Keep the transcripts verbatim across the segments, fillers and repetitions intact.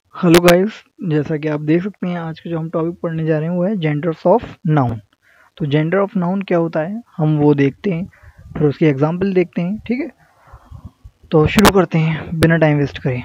Hello guys, जैसा कि आप देख सकते हैं आज का जो हम टॉपिक पढ़ने जा रहे हैं वो है जेंडर्स ऑफ नाउन। तो जेंडर ऑफ नाउन क्या होता है हम वो देखते हैं, फिर उसकी एग्जांपल देखते हैं। ठीक है, तो शुरू करते हैं बिना टाइम वेस्ट करे।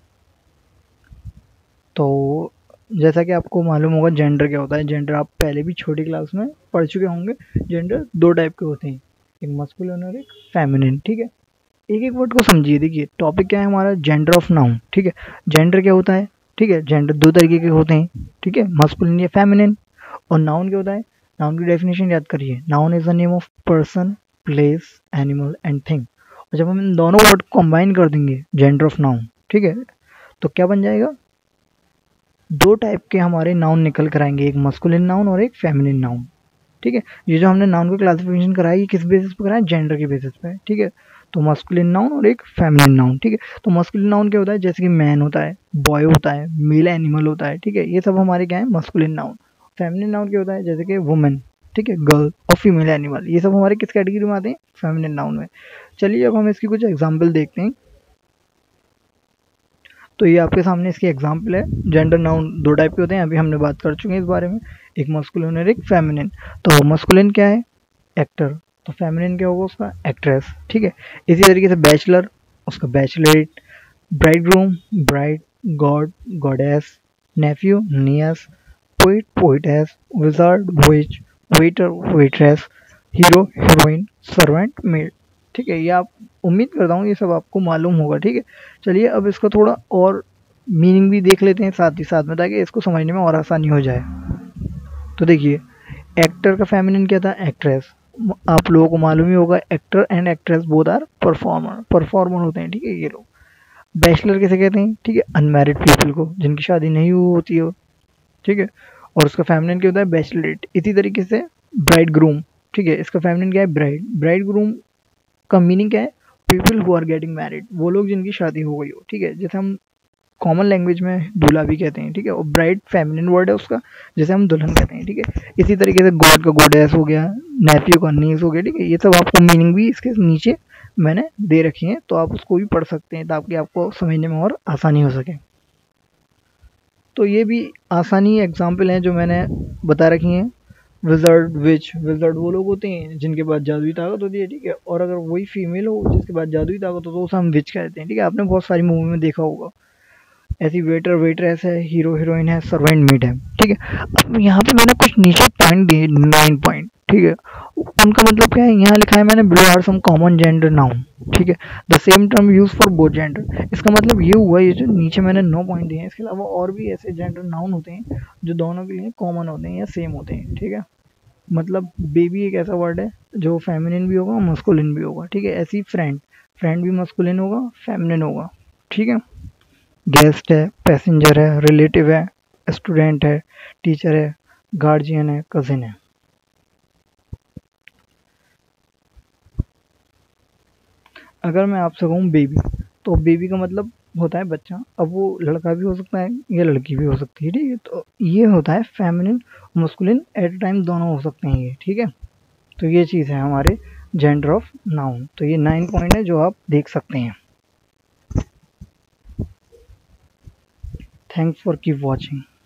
तो जैसा कि आपको मालूम होगा जेंडर क्या होता है। जेंडर आप पहले भी छोटी क्लास में पढ़ चुके होंगे। जेंडर दो टाइप के होते हैं, एक मस्कुलिन और एक फेमिनिन। ठीक है, एक एक वर्ड को समझिए। देखिए टॉपिक क्या है हमारा, जेंडर ऑफ नाउन। ठीक है, जेंडर क्या होता है? ठीक है, जेंडर दो तरीके के होते हैं। ठीक है, मस्कुलिन या फेमिनिन। और नाउन क्या होता है? नाउन की डेफिनेशन याद करिए, noun is the name of person, place, animal and thing. और जब हम इन दोनों वर्ड को कंबाइन कर देंगे, जेंडर ऑफ नाउन, ठीक है, तो क्या बन जाएगा? दो टाइप के हमारे नाउन निकल कर आएंगे, एक मस्कुलिन नाउन और एक फेमिनिन नाउन। ठीक है, ये जो हमने नाउन को क्लासिफिकेशन कराया ये किस बेसिस पे कराया? जेंडर के बेसिस पे। ठीक है, तो मस्कुलिन नाउन और एक फेमिनिन नाउन। ठीक है, तो मस्कुलिन नाउन क्या होता है? जैसे कि मैन होता है, बॉय होता है, मेल एनिमल होता है। ठीक है, ये सब हमारे क्या है? Masculine noun. फेमिनिन नाउन क्या होता है? जैसे कि वुमेन, ठीक है, गर्ल और फीमेल एनिमल, ये सब हमारे किस कैटेगरी में आते हैं? फेमिनिन नाउन में। चलिए अब हम इसकी कुछ एग्जाम्पल देखते हैं। तो ये आपके सामने इसकी एग्जाम्पल है। जेंडर नाउन दो टाइप के होते हैं, अभी हमने बात कर चुके हैं इस बारे में, एक मस्कुलिन और एक फेमिनिन। तो मस्कुलिन क्या है? एक्टर। तो फेमिनिन क्या होगा उसका? एक्ट्रेस। ठीक है, इसी तरीके से बैचलर, उसका bachelorette, bride groom, bride, god, goddess, nephew, niece, poet, poetess, wizard, witch, waiter, waitress, hero, heroine, servant, maid. ठीक है, ये आप, उम्मीद करता हूँ ये सब आपको मालूम होगा। ठीक है, चलिए अब इसका थोड़ा और मीनिंग भी देख लेते हैं साथ ही साथ में, ताकि इसको समझने में और आसानी हो जाए। तो देखिए, एक्टर का फेमिनिन क्या था? एक्ट्रेस। आप लोगों को मालूम ही होगा, actor and actress both are performer, performer होते हैं। ठीक है, ये लोग। बैचलर किसे कहते हैं? ठीक है, अनमैरिड पीपल को, जिनकी शादी नहीं हुई होती है। ठीक है, और उसका फेमिनिन क्या होता है? बैचलरेट। इसी तरीके से ब्राइड ग्रूम, ठीक है, इसका फेमिनिन क्या है? ब्राइड। ब्राइड ग्रूम का मीनिंग क्या है? People who are getting married, वो लोग जिनकी शादी हो गई हो। ठीक है, जैसे हम कॉमन लैंग्वेज में दूल्हा भी कहते हैं। ठीक है, और ब्राइड फेमिनिन वर्ड है उसका, जैसे हम दुल्हन कहते हैं। ठीक है, इसी तरीके से गॉड का गोडेस हो गया, नेफ्यू का नीस हो गया। ठीक है, ये सब आपको मीनिंग भी इसके नीचे मैंने दे रखी है, तो आप उसको भी पढ़ सकते हैं ताकि आपको समझने में और आसानी हो सके। तो ये भी आसानी एग्जाम्पल हैं जो मैंने बता रखी हैं। विजर्ड, विच, विजर्ड वो लोग होते हैं जिनके पास जादुई ताकत होती है। ठीक है, और अगर वही फीमेल हो जिसके पास जादुई ताकत हो तो उसे हम विच कहते हैं। ठीक है, आपने बहुत सारी मूवी में देखा होगा। ऐसी वेटर, वेटरेस है, हीरो, हीरोइन है, सर्वेंट, मेड है। ठीक है, अब यहाँ पे मैंने कुछ नीचे पॉइंट दिए, नाइन पॉइंट। ठीक है, उनका मतलब क्या है? यहाँ लिखा है मैंने, below are some common gender noun. ठीक है, the same term use for both gender. इसका मतलब ये हुआ, ये जो नीचे मैंने नौ पॉइंट दिए हैं, इसके अलावा और भी ऐसे जेंडर नाउन होते हैं जो दोनों के लिए कॉमन होते हैं या सेम होते हैं। ठीक है, मतलब बेबी एक ऐसा वर्ड है जो फेमिनिन भी होगा, मस्कुलिन भी होगा। ठीक है, ऐसी फ्रेंड, फ्रेंड भी मस्कुलिन होगा, फेमिनिन होगा। ठीक है, गेस्ट है, पैसेंजर है, रिलेटिव है, स्टूडेंट है, टीचर है, गार्जियन है, कजिन है। अगर मैं आपसे कहूँ बेबी, तो बेबी का मतलब होता है बच्चा। अब वो लड़का भी हो सकता है या लड़की भी हो सकती है। ठीक है, तो ये होता है feminine, masculine at a time दोनों हो सकते हैं ये। ठीक है, तो ये चीज़ है हमारे जेंडर ऑफ नाउन। तो ये नाइन पॉइंट है जो आप देख सकते हैं। Thanks for keep watching.